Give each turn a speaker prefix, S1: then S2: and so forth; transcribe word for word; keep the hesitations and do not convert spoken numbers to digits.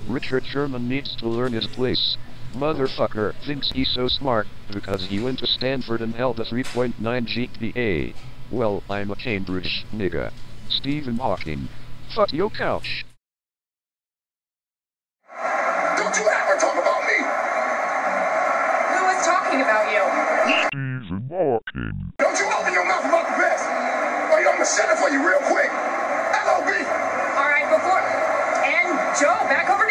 S1: Richard Sherman needs to learn his place. Motherfucker thinks he's so smart because he went to Stanford and held a three point nine G P A. Well, I'm a Cambridge nigga. Stephen Hawking. Fuck your couch.
S2: Don't you ever talk about me!
S3: Who was talking about you?
S1: Stephen Hawking.
S2: Don't you open your mouth about the best! Or I'm gonna set it for you real quick! L O B!
S3: All right, before... And Joe, back over